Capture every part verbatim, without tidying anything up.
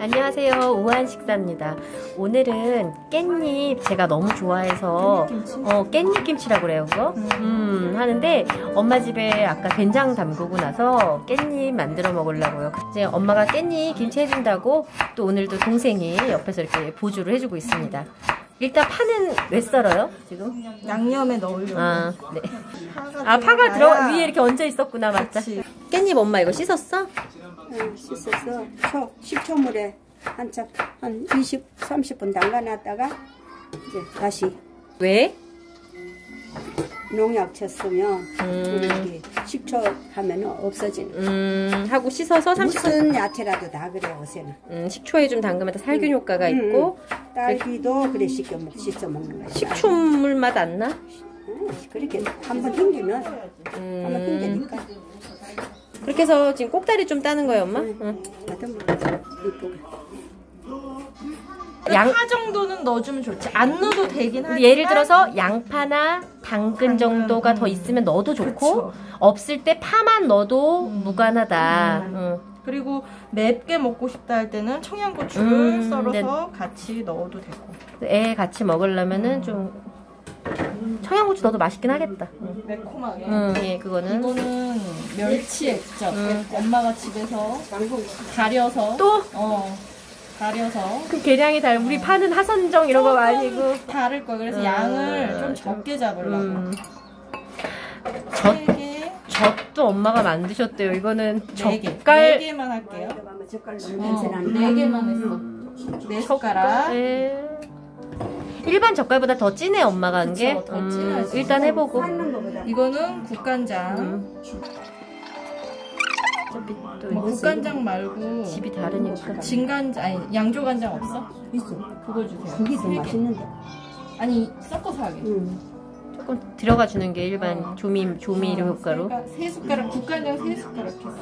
안녕하세요. 우한 식사입니다. 오늘은 깻잎 제가 너무 좋아해서 어, 깻잎 김치라고 그래요, 그거? 음, 하는데 엄마 집에 아까 된장 담그고 나서 깻잎 만들어 먹으려고요. 이제 엄마가 깻잎 김치 해준다고 또 오늘도 동생이 옆에서 이렇게 보조를 해주고 있습니다. 일단 파는 왜 썰어요, 지금? 양념에 넣으려고. 아, 네. 파가 아, 파가 들어 위에 이렇게 얹어 있었구나, 맞다. 그치. 깻잎 엄마 이거 씻었어? 응, 씻어서 초, 식초물에 한참 한 이십, 삼십 분 담가놨다가 이제 다시 왜? 농약 쳤으면 음. 이렇게 식초 하면 없어지는. 음, 하고 씻어서 삼십 분. 무슨 야채라도 다 그래 요새는. 음, 식초에 좀 담그면 살균 음. 효과가 음, 있고. 음. 딸기도 그래 씻겨 먹, 씻어 먹는 거야. 식초물 맛 안 나? 음, 그렇게 한번 튕기면 음. 한번 튕기니까. 그렇게 해서 지금 꼭다리 좀 따는 거예요, 엄마? 응. 응. 이쁘게. 양- 파 정도는 넣어주면 좋지. 안 넣어도 되긴 하지만 예를 들어서 양파나 당근 당근, 정도가 음. 더 있으면 넣어도 좋고, 그쵸. 없을 때 파만 넣어도 음. 무관하다. 음. 응. 그리고 맵게 먹고 싶다 할 때는 청양고추를 음, 썰어서 같이 넣어도 되고. 애 같이 먹으려면은 좀 청양고추 넣어도 맛있긴 하겠다. 응. 매콤하게. 응, 예, 그거는. 이거는 멸치 액젓. 음. 엄마가 집에서 가려서 또? 어 가려서 그 계량이 달, 우리 파는 하선정 이런 거 아니고. 다를 거야. 그래서 음. 양을 좀 적게 잡으려고. 음. 젓, 세 개, 젓도 엄마가 만드셨대요. 이거는 네 개, 네 젓갈. 개만 할게요. 들어가면 젓갈 넣으면 어, 냄새 나는데. 네 개만 했어. 네 숟가락. 네. 일반 젓갈보다 더 진해 엄마가 한 게. 그쵸, 더 진하지. 일단 해보고. 삶는 거보다. 이거는 국간장. 음. 또 뭐 이거 국간장 말고 집이 다르니까. 진간장 아니 양조간장 없어? 있어. 그거 주세요. 그게 더 세 개. 맛있는데. 아니 섞어서 하게. 응. 조금 들어가 주는 게 일반 어. 조미 조미료 어, 효과로. 그러니까 세 숟가락 국간장 세 숟가락 했어.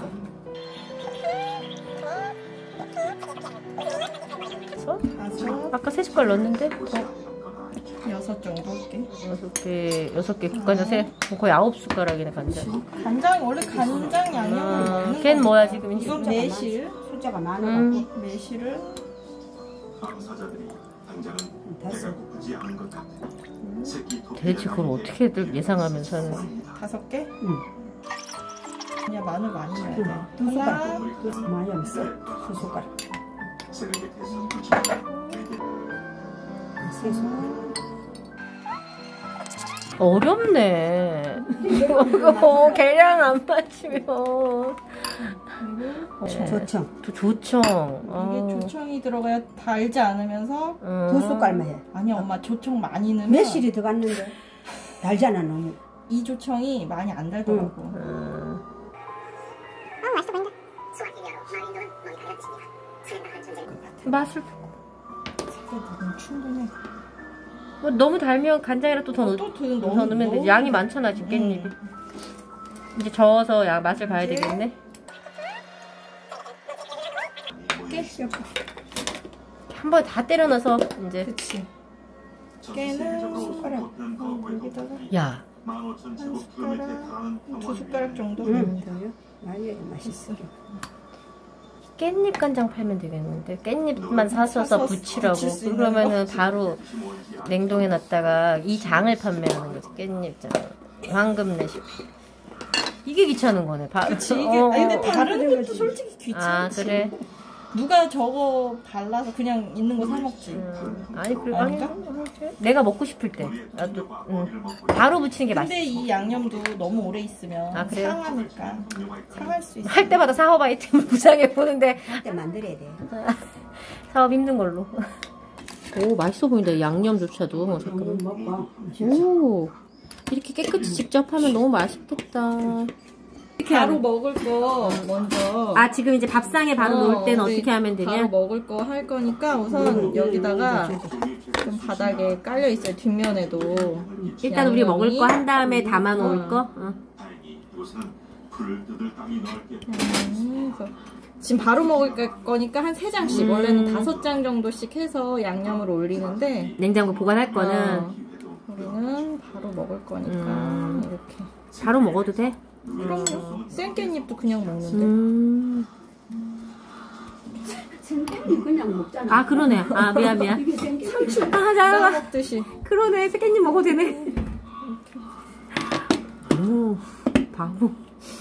그래서 다섯, 아까 세 숟갈 넣었는데 여섯 정도 할게. 여섯 개 여섯 개 국간장 세 거의 아홉 숟가락이네 간장. 간장 원래 간장 양념을 아, 넣는 걘 거야. 뭐야 지금 이제? 이건 매실. 숫자가 많아. 음. 매실을 됐어. 대체 그걸 어떻게들 예상하면서 하는? 다섯 개. 응. 그냥 마늘 많이 넣어야 돼. 두 숟가락. 하나, 두 숟가락. 많이 없어. 두 숟가락. 세 숟가락. 어렵네. 이거 계량 안 맞추면. 조청. 또 조청. 어. 이게 조청이 들어가야 달지 않으면서. 음. 두 숟갈만 해. 아니 엄마 조청 많이 넣으면 매실이 들어갔는데 달잖아 너무. 이 조청이 많이 안 달더라고. 음. 맛을 그래도 충분해. 뭐 너무 달면 간장이라 또 더 어, 넣, 또 더 더 넣- 넣으면 되지. 넣으면 양이 돼. 많잖아 지금 깻잎이. 음. 이제 저어서 야 맛을 봐야 되겠네. 깨. 한 번에 다 때려 넣어서 이제. 그치. 깨는 숟가락. 어, 여기다가 야. 한 숟가락, 두 숟가락 정도. 응. 더요? 많이 맛있어. 깻잎 간장 팔면 되겠는데 깻잎만 사서서 사서 붙이라고. 붙일 수 있는 그러면은 바로 냉동해 놨다가 이 장을 판매하는 거지. 깻잎장. 황금 내식. 이게 귀찮은 거네. 바, 그치. 이게, 어, 아니, 어, 근데 어. 바르는 것도 솔직히 아 귀찮지. 그래. 누가 저거 발라서 그냥 있는 거 사 먹지. 음, 아니 그래 아니 아닌가? 내가 먹고 싶을 때 나도 음, 바로 붙이는 게 맛있어. 근데 이 양념도 너무 오래 있으면 아, 그래요? 상하니까 상할 수 있어. 할 때마다 사업 아이템을 구상해 보는데 때 만들어야 돼. 사업 힘든 걸로. 오 맛있어 보인다. 양념조차도. 어, 잠깐만. 먹고. 오 이렇게 깨끗이 직접 하면 너무 맛있겠다. 바로 먹을 거 먼저. 아 지금 이제 밥상에 바로 어, 놓을 때는 우리 어떻게 하면 되냐? 바로 먹을 거 할 거니까 우선 여기다가 좀 바닥에 깔려 있어요. 뒷면에도. 일단 우리 먹을 양념이. 거 한 다음에 담아 놓을 어. 거. 어. 음, 그래서 지금 바로 먹을 거니까 한 세 장씩. 음. 원래는 다섯 장 정도씩 해서 양념을 올리는데. 냉장고 보관할 거는 어, 우리는 바로 먹을 거니까 음. 이렇게. 바로 먹어도 돼? 그럼요. 생깻잎도 그냥 먹는데. 음. 생깻잎 그냥 먹잖아. 아 그러네. 아 미안 미안. 이게 생깻잎. 상추 아 자. 먹듯이. 그러네. 깻잎 먹어도 되네. 오 바보.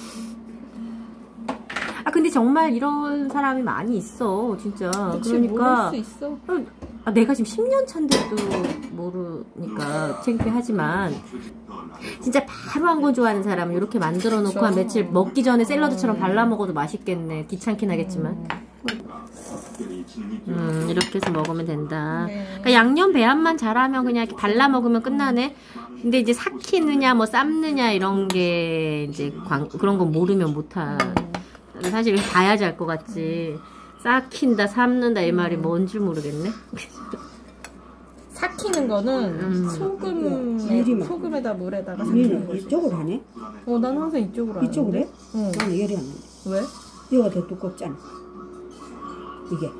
아 근데 정말 이런 사람이 많이 있어 진짜. 그치, 그러니까 모를 수 있어. 아, 내가 지금 십 년 차인데도 모르니까 창피하지만 진짜 바로 한 건 좋아하는 사람은 이렇게 만들어 놓고 한 며칠 먹기 전에 샐러드처럼 발라 먹어도 맛있겠네. 귀찮긴 하겠지만. 음 이렇게 해서 먹으면 된다. 네. 그러니까 양념 배합만 잘하면 그냥 이렇게 발라 먹으면 끝나네. 근데 이제 삭히느냐 뭐 삶느냐 이런 게 이제 광, 그런 건 모르면 못하. 사실 이거 봐야지 알 것 같지. 삭힌다 삶는다 이 말이 뭔지 모르겠네. 삭히는 거는 음. 소금에, 미리만. 소금에다 물에다가 삭히는 니는 거지. 이쪽으로 하네? 어, 난 항상 이쪽으로 하는데. 이쪽으로 해? 응. 나는 열이 안 나네. 왜? 이거가 더 두껍잖아. 이게.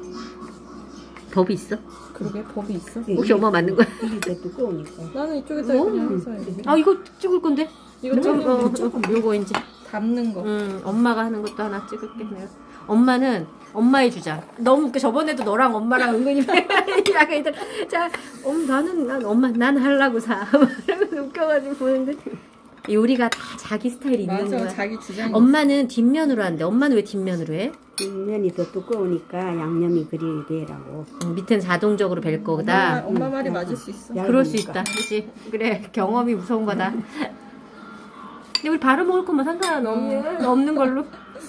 법이 있어? 그러게 법이 있어? 이게 혹시 엄마 맞는 거야? 이게 더 두꺼우니까. 나는 이쪽에다 어? 그냥 해서 해. 아 이거 찍을 건데? 이거 좀, 어, 조금 어, 요거 이제 담는 거. 음, 엄마가 하는 것도 하나 찍을게 내가. 엄마는 엄마의 주장. 너무 웃겨. 저번에도 너랑 엄마랑 은근히 약간 이들 자, 엄 나는 난 엄마 난 하려고 사. 웃겨가지고 보는데 요리가 다 자기 스타일이 있는 맞아, 거야. 자기 주장이. 엄마는 뒷면으로 한대. 엄마는 왜 뒷면으로 해? 뒷면이 더 두꺼우니까 양념이 그리 되라고. 음, 밑엔 자동적으로 벨 거다. 엄마, 엄마 말이 맞을 수 있어. 야. 그럴 수 얇으니까. 있다. 그치? 그래 경험이 무서운 거다. 근데 우리 바로 먹을 거면 상관 없는 없는 걸로.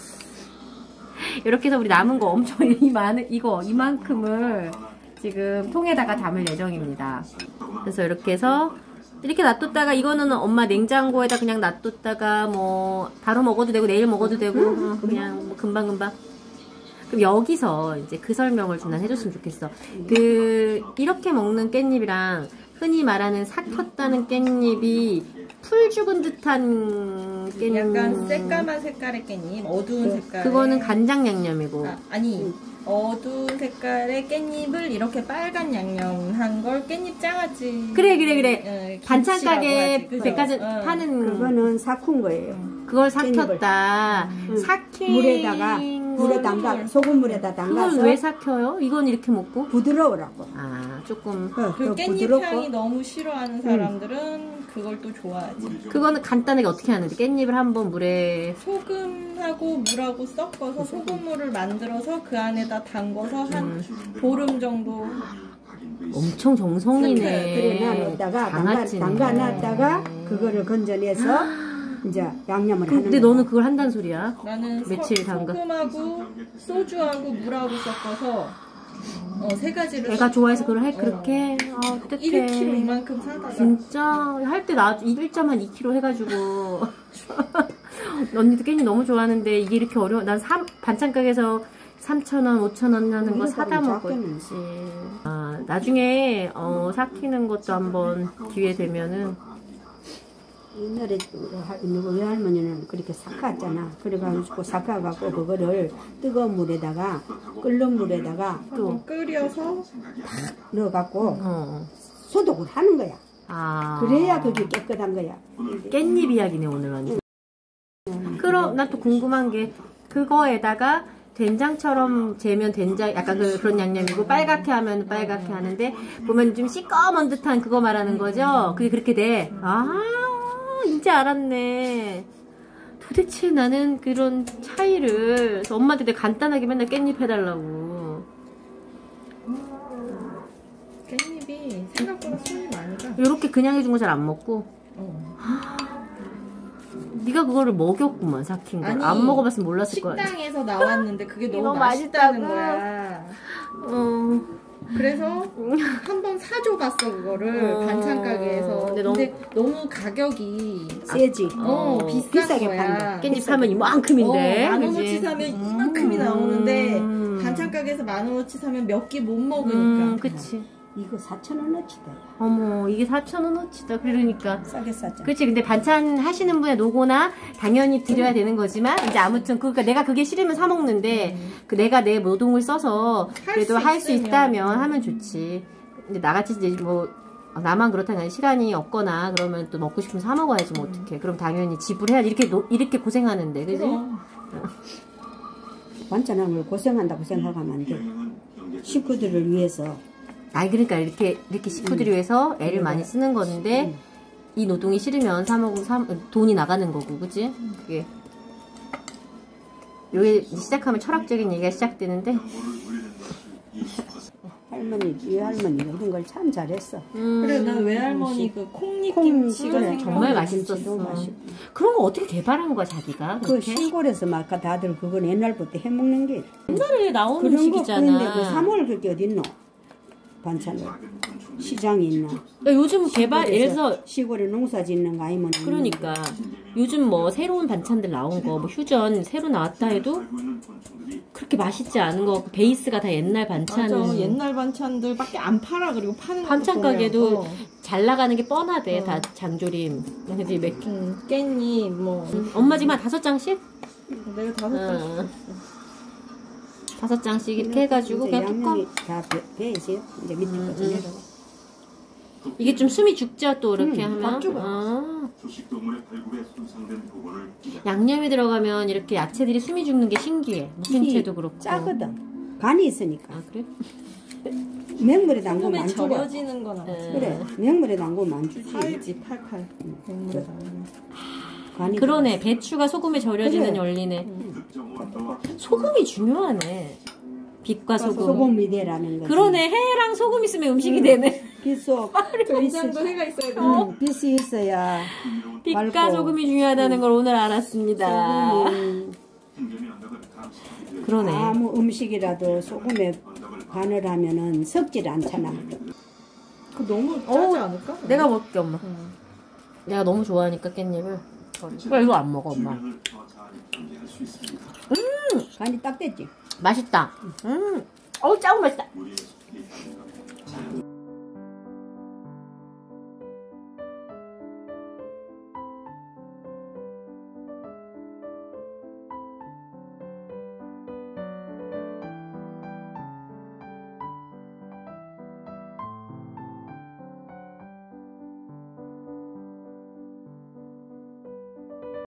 이렇게 해서 우리 남은 거 엄청 이 많은 이거 이만큼을 지금 통에다가 담을 예정입니다. 그래서 이렇게 해서 이렇게 놔뒀다가 이거는 엄마 냉장고에다 그냥 놔뒀다가 뭐 바로 먹어도 되고 내일 먹어도 되고 어, 그냥 뭐 금방 금방. 그럼 여기서 이제 그 설명을 좀 난 해줬으면 좋겠어. 그 이렇게 먹는 깻잎이랑 흔히 말하는 삭혔다는 깻잎이 풀 죽은 듯한 깻잎. 약간 새까만 색깔의 깻잎, 어두운 네. 색깔. 그거는 간장 양념이고. 아, 아니 어두운 색깔의 깻잎을 이렇게 빨간 양념한 걸 깻잎 장아찌. 그래 그래 그래. 어, 반찬 김치라고 가게 하지, 그죠? 백화점 어. 파는 그거는 삭힌 거예요. 그걸 삭혔다. 응. 삭힌 물에다가 물에 담가 소금물에다 담가서 그걸 왜 삭혀요? 이건 이렇게 먹고? 부드러우라고. 아 조금 어, 그 더 깻잎 부드럽고 향이 너무 싫어하는 사람들은 그걸 또 좋아하지. 그거는 간단하게 어떻게 하는데 깻잎을 한번 물에 소금하고 물하고 섞어서 소금물을 만들어서 그 안에다 담궈서 한 보름 정도. 엄청 정성이네. 그래 놔뒀다가 담가, 장아찌네. 담가놨다가 그거를 건져내서 이제 양념을 하는 근데 거야. 너는 그걸 한다는 소리야? 나는 며칠 서, 담가? 소금하고 소주하고 물하고 섞어서 어, 세 가지를 애가 좋아해서 그걸 해 어. 그렇게? 아 일 킬로그램 어떡해. 이만큼 사다가 진짜 할 때 나 일 점 한 이 킬로그램 해가지고 언니도 깻잎 너무 좋아하는데 이게 이렇게 어려워. 난 삼, 반찬 가게에서 삼천 원, 오천 원 하는 거 사다 먹었지. 아, 나중에 어, 삭히는 것도 한번 기회 되면은 옛날에 누구 외할머니는 그렇게 삭혔잖아. 그래가지고 삭혀갖고 그거를 뜨거운 물에다가 끓는 물에다가 또 끓여서 넣어갖고 어. 소독을 하는 거야. 아 그래야 그게 깨끗한 거야. 깻잎 이야기네 오늘 완전. 그럼 나 또 궁금한 게 그거에다가 된장처럼 재면 된장 약간 그, 그런 양념이고 빨갛게 하면 빨갛게 하는데 보면 좀 시꺼먼 듯한 그거 말하는 거죠? 그게 그렇게 돼. 아 이제 알았네. 도대체 나는 그런 차이를 그래서 엄마한테 되게 간단하게 맨날 깻잎 해달라고. 깻잎이 생각보다 손이 많이 가. 이렇게 그냥 해준 거 잘 안 먹고 어. 네가 그거를 먹였구만 삭힌 거. 아니, 안 먹어봤으면 몰랐을 거야. 식당에서 나왔는데 그게 너무 이거 맛있다는 맛있다고? 거야. 어. 그래서 한 번 사줘봤어 그거를 어. 반찬 가게에서. 근데 근데, 너무 가격이 세지. 어, 어, 비싼 비싸게 거야. 판다. 깻잎 사면 이만큼인데. 어, 만 그지? 원어치 사면 이만큼이 나오는데 음. 반찬 가게에서 만 원어치 사면 몇 개 못 먹으니까. 음, 그치. 이거 사천 원어치다. 어머, 이게 사천 원어치다. 그러니까. 싸게 쌌잖아. 그치. 근데 반찬 하시는 분의 노고나 당연히 드려야 되는 거지만, 이제 아무튼, 그러니까 내가 그게 싫으면 사먹는데, 음. 그 내가 내 노동을 써서, 할 그래도 수 할 수 있으면. 있다면 하면 좋지. 근데 나같이 이제 뭐, 나만 그렇다는 시간이 없거나, 그러면 또 먹고 싶으면 사먹어야지, 뭐, 어떡해. 그럼 당연히 지불해야지. 이렇게, 노, 이렇게 고생하는데, 그지? 그럼. 반찬하는 걸 고생한다고 생각하면 안 돼. 식구들을 위해서. 아니 그러니까 이렇게 이렇게 식구들이 위해서 애를 많이 쓰는 건데 이 노동이 싫으면 사 먹으면 사, 돈이 나가는 거고, 그지? 그게 여기 시작하면 철학적인 얘기가 시작되는데. 할머니, 이 할머니가 이런 걸 참 잘했어. 음, 그래 난 외할머니 그 콩잎 콩, 김치가 그래, 생각- 정말 김치도 맛있었어. 맛있고. 그런 거 어떻게 개발한 거야 자기가? 그 그렇게? 시골에서 막 다들 그건 옛날부터 해먹는 게 옛날에 나오는 그런 거 음식이잖아. 그런데 그 삼월 그게 어딨노? 반찬을 시장이 있나? 야, 요즘 개발 예를 들어서 시골에 농사 짓는 거 아니면 그러니까 요즘 뭐 새로운 반찬들 나온 거 뭐 휴전 새로 나왔다 해도 그렇게 맛있지 않은 거 그 베이스가 다 옛날 반찬. 맞아 옛날 반찬들밖에 안 팔아. 그리고 파는 반찬 것도 가게도 보면, 어. 잘 나가는 게 뻔하대. 어. 다 장조림. 그지 맥. 음, 깻잎 뭐 엄마 지금 한 다섯 장씩? 내가 다섯 어. 장 다섯 장씩 이렇게 해가지고 이제 그냥 뚜껑. 양념이 다 배이지 이제 밑에 음, 거좀 음. 내려. 이게 좀 숨이 죽죠 또 이렇게 음, 하면. 밥 죽어. 아. 양념이 들어가면 이렇게 야채들이 숨이 죽는 게 신기해. 무김치도 그렇고. 짜거든. 간이 있으니까. 아 그래? 맹물에 담그면 소금에 안 죽어. 절여지는 건 아니지. 음. 그래. 맹물에 담그면 안 주지. 팔지 팔팔 백물에 담으면. 간이 그러네. 배추가 소금에 절여지는 그래. 원리네. 소금이 중요하네. 빛과 소금. 소금이대라는 거지. 그러네. 해랑 소금 있으면 음식이 되네. 빛속 된장도 해가 있어야 돼. 음, 빛이 있어야 빛과 맑고. 소금이 중요하다는 걸 오늘 알았습니다. 소금은 그러네. 아무 음식이라도 소금에 간을 하면은 썩질 않잖아. 그 너무 짜지 않을까? 내가 먹을게 엄마. 내가 너무 좋아하니까 깻잎을. 왜 이거 안 먹어 엄마? 간이 딱 됐지. 맛있다. 음. 어우 짜고 맛있다.